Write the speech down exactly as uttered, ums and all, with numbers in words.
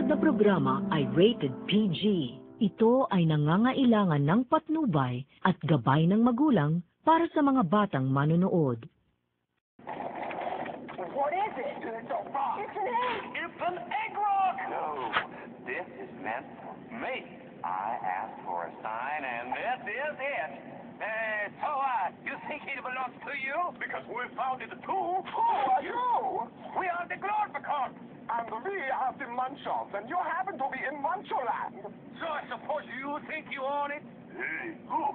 na programa ay rated P G. Ito ay nangangailangan ng patnubay at gabay ng magulang para sa mga batang manonood. What is it? It's a rock. It's an egg. It's an egg rock. No, this is meant for me. I asked for a sign, and this is it. Uh, so, uh, you think it belongs to you? Because we found it too. Who are you? We are the Glorpicons. And we have the Munchos, and you happen to be in Muncholand. So I suppose you think you own it? Hey, who